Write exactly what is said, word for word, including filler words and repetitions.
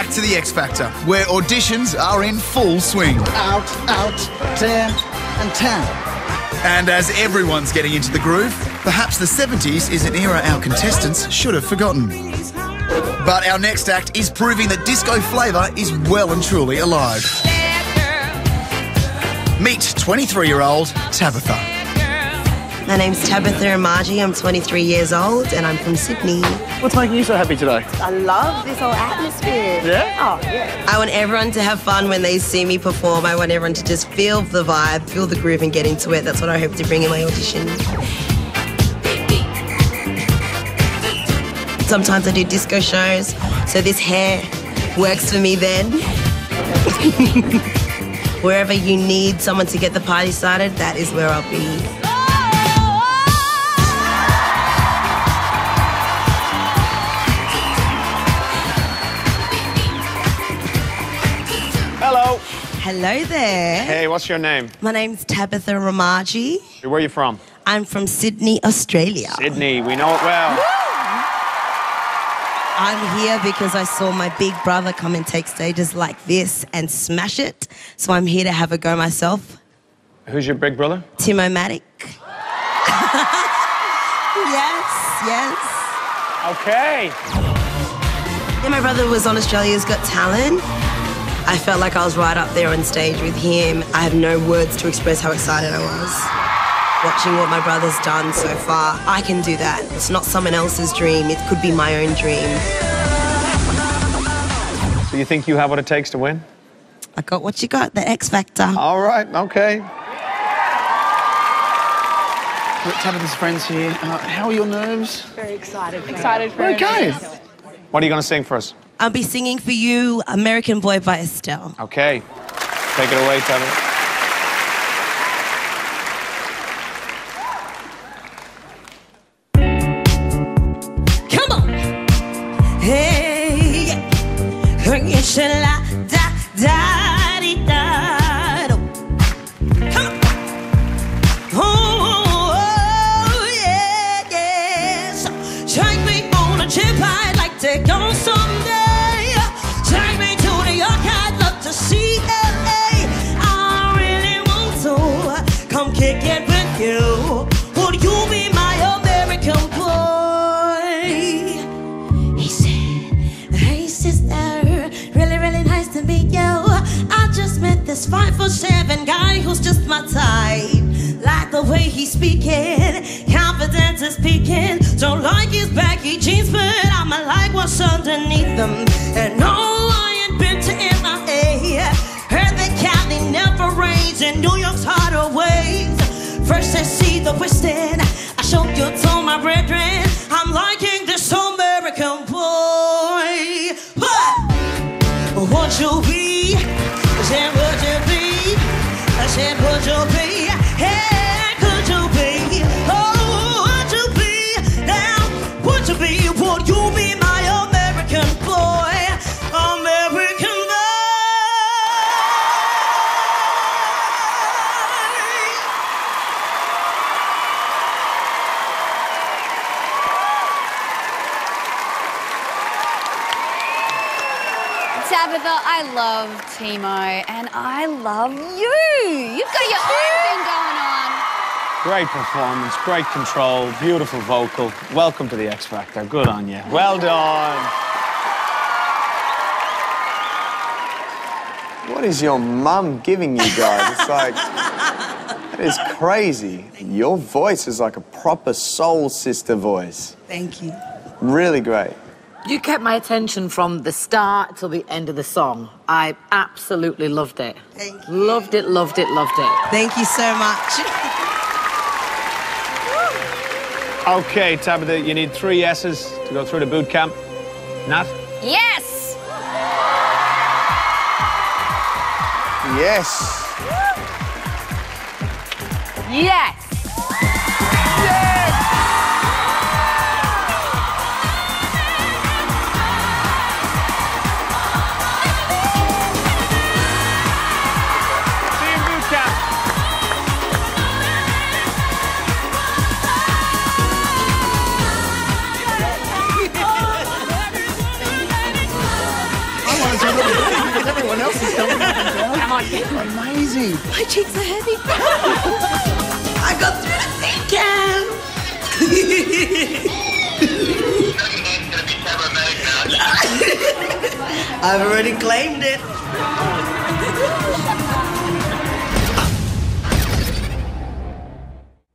back to the X Factor, where auditions are in full swing. Out, out, ten, and ten. And as everyone's getting into the groove, perhaps the seventies is an era our contestants should have forgotten. But our next act is proving that disco flavour is well and truly alive. Meet twenty-three-year-old Tabitha. My name's Tabitha Omaji, I'm twenty-three years old and I'm from Sydney. What's making you so happy today? I love this whole atmosphere. Yeah? Oh, yeah. I want everyone to have fun when they see me perform. I want everyone to just feel the vibe, feel the groove and get into it. That's what I hope to bring in my audition. Sometimes I do disco shows, so this hair works for me then. Wherever you need someone to get the party started, that is where I'll be. Hello. Hello there. Hey, what's your name? My name's Tabitha Omaji. Where are you from? I'm from Sydney, Australia. Sydney, we know it well. I'm here because I saw my big brother come and take stages like this and smash it. So I'm here to have a go myself. Who's your big brother? Timomatic. Yes, yes. Okay. Yeah, my brother was on Australia's Got Talent. I felt like I was right up there on stage with him. I have no words to express how excited I was. Watching what my brother's done so far, I can do that. It's not someone else's dream, it could be my own dream. So you think you have what it takes to win? I got what you got, the X Factor. All right, okay. Look, Tabitha's friends here. Uh, how are your nerves? Very excited. Excited for Okay. it. What are you going to sing for us? I'll be singing for you American Boy by Estelle. Okay. Take it away, Tabitha. Hey, la da da di da. Come on. Oh, oh, yeah, yes. Take me on a trip I'd like to go someday. Take me to New York, I'd love to see L A. I really want to come kick it with you. Would you be my American boy? He said, hey sister, really, really nice to meet you. I just met this five foot seven guy who's just my type. Like the way he's speaking, confidence is peaking. Don't like his baggy jeans, but I'ma like what's underneath them. And no, I ain't been to M I A. Heard that Cali never rains and New York's harder ways. First I see the West End, I show you to my brethren. I'm liking this American boy. What? Would you be? I said, would you be? I said, would you be? Hey, could you be? Oh, would you be? Now, would you be? Would you be my American boy? American boy. Tabitha, I love Timo, and I love you. You've got your own thing going on. Great performance, great control, beautiful vocal. Welcome to the X Factor. Good on you. Well done. What is your mum giving you guys? It's like, that is crazy. Your voice is like a proper soul sister voice. Thank you. Really great. You kept my attention from the start till the end of the song. I absolutely loved it. Thank you. Loved it, loved it, loved it. Thank you so much. Okay, Tabitha, you need three yeses to go through the boot camp. Nat? Yes. Yes. Yes. See you in boot camp. I want to Everyone else is coming up and down. Am I getting Amazing. My cheeks are heavy. I got through the thick can. I've already claimed it.